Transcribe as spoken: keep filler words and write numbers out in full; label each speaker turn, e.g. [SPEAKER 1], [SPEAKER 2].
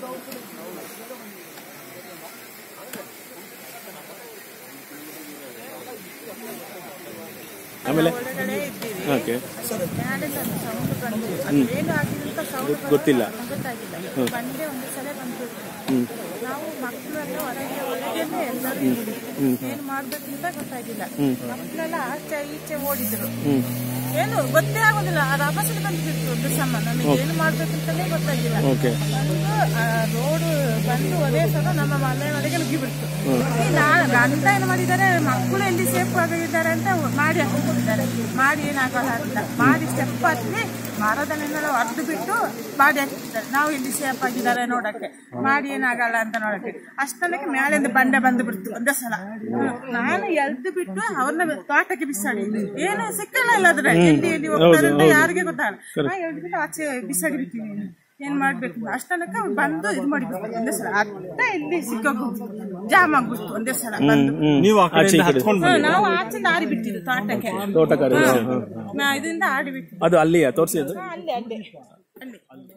[SPEAKER 1] ಆಮೇಲೆ ಓಕೆ ಗೊತ್ತಿಲ್ಲ
[SPEAKER 2] ಬಂಡೆ ಒಂದು ಸಲ ಬಂದ್ಬಿಟ್ಟು ನಾವು ಮಕ್ಕಳೆಲ್ಲ ಹೊರಗೆ ಒಳಗೇನೆ ಎಲ್ಲರೂ ಏನ್ ಮಾಡ್ಬೇಕಂತ ಗೊತ್ತಾಗಿಲ್ಲ. ಮಕ್ಕಳೆಲ್ಲ ಆಚೆ ಈಚೆ ಓಡಿದ್ರು, ಏನು ಗೊತ್ತೇ ಆಗೋದಿಲ್ಲ. ಆ ರಭಸದಲ್ಲಿ ಬಂದ್ಬಿಟ್ಟು ದುಸಮ್ಮ ನಮಗೆ ಏನು ಮಾಡ್ಬೇಕಂತಾನೆ ಗೊತ್ತಾಗಿಲ್ಲ. ರೋಡ್ ಬಂದು ಅದೇ ಸಲ ನಮ್ಮ ಮನೆ ಒಳಗೆ ನುಗ್ಗಿಬಿಡ್ತು. ಗಂಡ ಏನ್ ಮಾಡಿದ್ದಾರೆ, ಮಕ್ಕಳು ಎಲ್ಲಿ ಸೇಫ್ ಆಗಿದ್ದಾರೆ ಅಂತ ಮಾಡಿ ಹಾಕಿದ್ದಾರೆ. ಮಾಡಿ ಏನಾಗಲ್ಲ ಅಂತ ಮಾಡಿ ಸ್ಟೆಪ್ ಹತ್ತಿ ಮರದನ್ನೆಲ್ಲ ಹೊಡೆದು ಬಿಟ್ಟು ಮಾಡಿ ಹಾಕಿದ್ದಾರೆ. ನಾವು ಎಲ್ಲಿ ಸೇಫ್ ಆಗಿದ್ದಾರೆ ನೋಡಕ್ಕೆ, ಮಾಡಿ ಏನಾಗಲ್ಲ ಅಂತ ನೋಡಕ್ಕೆ. ಅಷ್ಟೊಂದಕ್ಕೆ ಮೇಲಿಂದ ಬಂಡೆ ಬಂದು ಬಿಡ್ತು ಒಂದೇ ಸಲ. ನಾನು ಎಲ್ದು ಬಿಟ್ಟು ಅವ್ರನ್ನ ತೋಟಕ್ಕೆ ಬಿಸಾಡಿ, ಏನು ಸಿಕ್ಕಲ್ಲ ಇಲ್ಲ ಅದ್ರ ಎಲ್ಲಿ ಎಲ್ಲಿ ಹೋಗ್ತಾರೆ ಅಂತ ಯಾರಿಗೆ ಗೊತ್ತಾಗಲ್ಲ. ನಾ ಎಲ್ಬಿಟ್ಟು ಆಚೆ ಬಿಸಾಡಿ ಬಿಡ್ತೀನಿ. ಏನ್ ಮಾಡ್ಬೇಕು ಅಷ್ಟೊಂದಕ್ಕೆ ಅವ್ರು ಬಂದು ಇದು ಮಾಡಿಬಿಡ್ತು ಒಂದೇ ಸಲ. ಅತ್ತ ಇಲ್ಲಿ ಸಿಕ್ಕೋಗ್ಬಿಟ್ಟು ಜಾಮ್ ಆಗ್ಬಿಡ್ತು ಒಂದೇ ಸಲ ಬಂದು. ನಾವು ಆಚೆಯಿಂದ ಆಡಿ ಬಿಟ್ಟಿದ್ದು ತೋಟಕ್ಕೆ, ಇದರಿಂದ ಆಡಿ ಬಿಟ್ಟು
[SPEAKER 1] ಅದು ಅಲ್ಲಿ ತೋರಿಸಿ
[SPEAKER 2] ಅಲ್ಲಿ ಅಲ್ಲಿ ಅಲ್ಲಿ